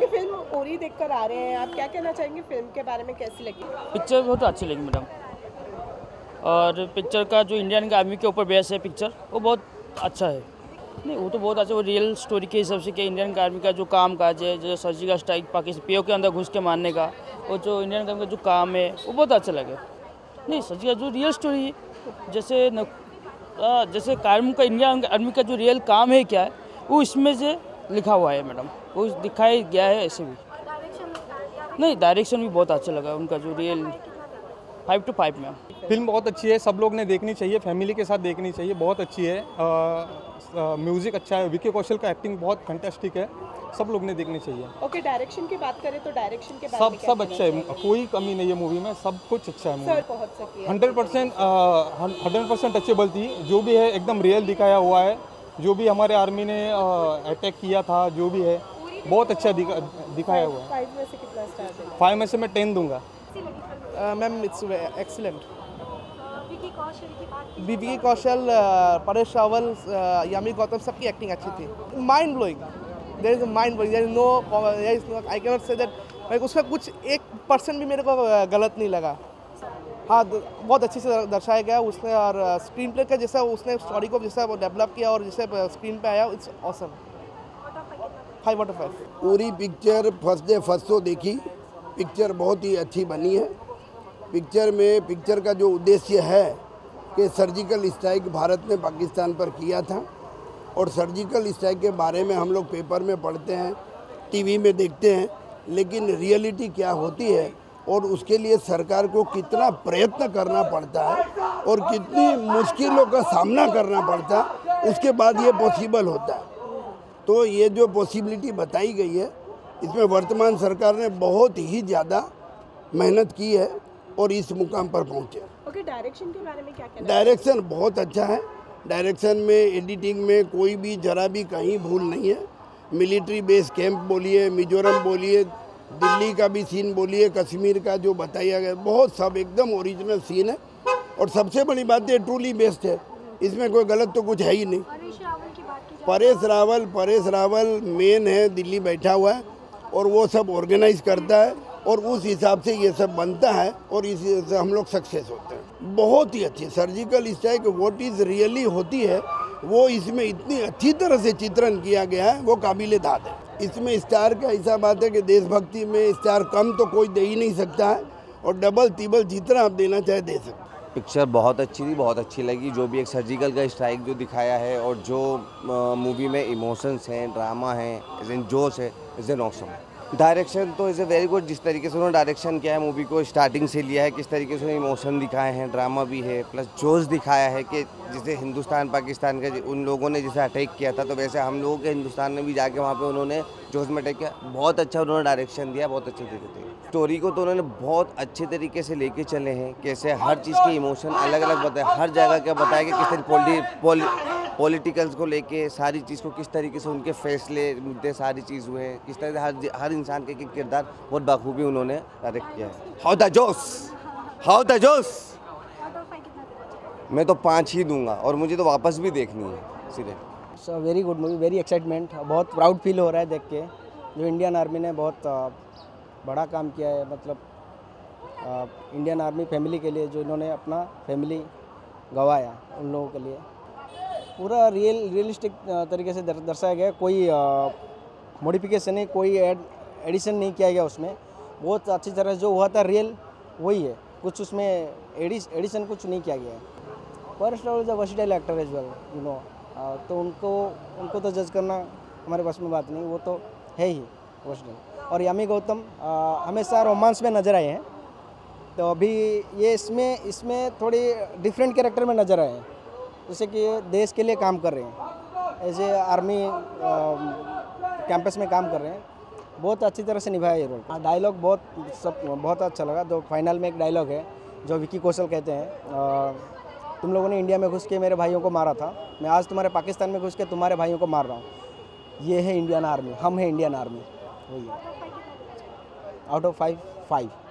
की फिल्म उरी देखकर आ रहे हैं, आप क्या कहना चाहेंगे फिल्म के बारे में, कैसी लगी? पिक्चर बहुत अच्छी लगी मैडम। और पिक्चर का जो इंडियन आर्मी के ऊपर बेस है पिक्चर, वो बहुत अच्छा है। नहीं, वो तो बहुत अच्छा, वो रियल स्टोरी के हिसाब से कि इंडियन आर्मी का जो काम काज है, जो सर्जिकल स्ट्राइक पाकिस्तान पीओ के अंदर घुस के मारने का, वो जो इंडियन आर्मी का जो काम है वो बहुत अच्छा लगे। नहीं, सर्जिकल जो रियल स्टोरी है, जैसे आर्मी का, इंडियन आर्मी का जो रियल काम है क्या है, वो इसमें से लिखा हुआ है मैडम, वो दिखाया गया है ऐसे भी। नहीं, डायरेक्शन भी बहुत अच्छा लगा उनका, जो रियल 5 to 5 में। फिल्म बहुत अच्छी है, सब लोग ने देखनी चाहिए, फैमिली के साथ देखनी चाहिए, बहुत अच्छी है। म्यूज़िक अच्छा है, विकी कौशल का एक्टिंग बहुत फैंटास्टिक है, सब लोग ने देखनी चाहिए। ओके, डायरेक्शन की बात करें तो डायरेक्शन के बारे में सब अच्छा है, कोई कमी नहीं है मूवी में, सब कुछ अच्छा है मूवी। पहुंच सकी है 100% टचेबल थी, जो भी है एकदम रियल दिखाया हुआ है। जो भी हमारे आर्मी ने अटैक किया था, जो भी है बहुत अच्छा दिखाया हुआ है। 5 में से कितना स्टार देंगे? 5 में से मैं 10 दूंगा। Ma'am it's excellent. Vicky Kaushal, Paresh Rawal, Yami Gautam, सबकी एक्टिंग अच्छी थी। Mind blowing, there is mind blowing, there is no I can not say that, उसमें कुछ 1% भी मेरे को गलत नहीं लगा। हाँ, बहुत अच्छे से दर्शाया गया उसने, और स्क्रीन प्ले का जैसा उसने स्टोरी को जैसा डेवलप किया और जैसे स्क्रीन पे आया, इट्स ऑसम। 5 out of 5। पूरी picture first day first show देखी, पिक्चर बहुत ही अच्छी बनी है। पिक्चर का जो उद्देश्य है कि सर्जिकल स्ट्राइक भारत ने पाकिस्तान पर किया था, और सर्जिकल स्ट्राइक के बारे में हम लोग पेपर में पढ़ते हैं, टीवी में देखते हैं, लेकिन रियलिटी क्या होती है और उसके लिए सरकार को कितना प्रयत्न करना पड़ता है और कितनी मुश्किलों का सामना करना पड़ता है, उसके बाद ये पॉसिबल होता है। तो ये जो पॉसिबिलिटी बताई गई है, इसमें वर्तमान सरकार ने बहुत ही ज़्यादा मेहनत की है और इस मुकाम पर पहुँचे। ओके, डायरेक्शन के बारे में क्या कहना? डायरेक्शन बहुत अच्छा है, डायरेक्शन में, एडिटिंग में कोई भी जरा भी कहीं भूल नहीं है। मिलिट्री बेस कैंप बोलिए, मिजोरम बोलिए, दिल्ली का भी सीन बोलिए, कश्मीर का जो बताया गया, बहुत सब एकदम ओरिजिनल सीन है। और सबसे बड़ी बात है, ट्रूली बेस्ड है, इसमें कोई गलत तो कुछ है ही नहीं। परेश रावल मेन है, दिल्ली बैठा हुआ है और वो सब ऑर्गेनाइज करता है और उस हिसाब से ये सब बनता है और इस से हम लोग सक्सेस होते हैं। बहुत ही अच्छी surgical strike what is really होती है, वो इसमें इतनी अच्छी तरह से चित्रण किया गया है, वो काबिले दाद है। इसमें स्टार का ऐसा बात है कि देशभक्ति में स्टार कम तो कोई दे ही नहीं सकता है, और डबल तिबल जितना आप देना चाहे दे सकते। पिक्चर बहुत अच्छी थी, बहुत अच्छी लगी। जो भी एक सर्जिकल का स्ट्राइक जो दिखाया है और जो मूवी में इमोशंस हैं, ड्रामा है, इज़ इन जोश है, इज़ इन ऑसम। डायरेक्शन तो इज़ ए वेरी गुड, जिस तरीके से उन्होंने डायरेक्शन किया है, मूवी को स्टार्टिंग से लिया है, किस तरीके से इमोशन दिखाए हैं, ड्रामा भी है, प्लस जोश दिखाया है कि जैसे हिंदुस्तान पाकिस्तान के उन लोगों ने जैसे अटैक किया था, तो वैसे हम लोगों के हिंदुस्तान में भी जाके वहाँ पे उन्होंने जोश में अटैक किया। बहुत अच्छा उन्होंने डायरेक्शन दिया, बहुत अच्छे तरीके से। स्टोरी को तो उन्होंने बहुत अच्छे तरीके से लेके चले हैं, कैसे हर चीज़ के इमोशन अलग अलग बताए, हर जगह का बताया कि किस तरीके पॉलिटिकल्स को लेके सारी चीज़ को किस तरीके से उनके फैसले मुद्दे सारी चीज़ हुए हैं, किस तरह से हर इंसान के किरदार बहुत बाखूबी उन्होंने डायरेक्ट किया है। हाउ द जोश। मैं तो 5 ही दूंगा और मुझे तो वापस भी देखनी है serial. So very good movie, very excitement, बहुत प्राउड फील हो रहा है देख के। जो इंडियन आर्मी ने बहुत बड़ा काम किया है, मतलब इंडियन आर्मी फैमिली के लिए, जो इन्होंने अपना फैमिली गंवाया, उन लोगों के लिए पूरा रियलिस्टिक तरीके से दर्शाया गया। कोई मॉडिफिकेशन नहीं, कोई एडिशन नहीं किया गया उसमें। बहुत अच्छी तरह जो हुआ था रियल वही है, कुछ उसमें एडिशन कुछ नहीं किया गया है। Paresh Rawal is a versatile actor as well, you know, तो उनको तो जज करना हमारे पास में बात नहीं, वो तो है ही वर्सेटाइल। और यामी गौतम हमेशा रोमांस में नज़र आए हैं, तो अभी ये इसमें थोड़ी डिफरेंट कैरेक्टर में नज़र आए हैं, जैसे कि देश के लिए काम कर रहे हैं, एज ए आर्मी कैंपस में काम कर रहे हैं। बहुत अच्छी तरह से निभाया ये रोल। डायलॉग बहुत अच्छा लगा। तो फाइनल में एक डायलॉग है जो विकी कौशल कहते हैं, तुम लोगों ने इंडिया में घुस के मेरे भाइयों को मारा था, मैं आज तुम्हारे पाकिस्तान में घुस के तुम्हारे भाइयों को मार रहा हूँ। ये है इंडियन आर्मी, हम हैं इंडियन आर्मी, वही है। Out of 5, 5।